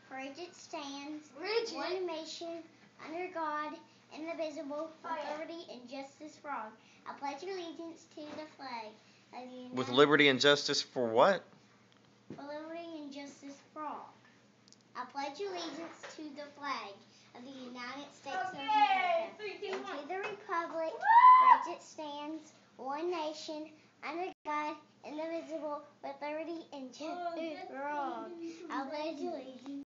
for which it stands, Bridget. one nation, under God, indivisible, with liberty and justice for all. I pledge allegiance to the flag of the United With liberty and justice for what? For liberty and justice for all. I pledge allegiance to the flag of the United States of America and to the republic for which it stands, one nation, under God, indivisible, with liberty and justice for all. I pledge allegiance.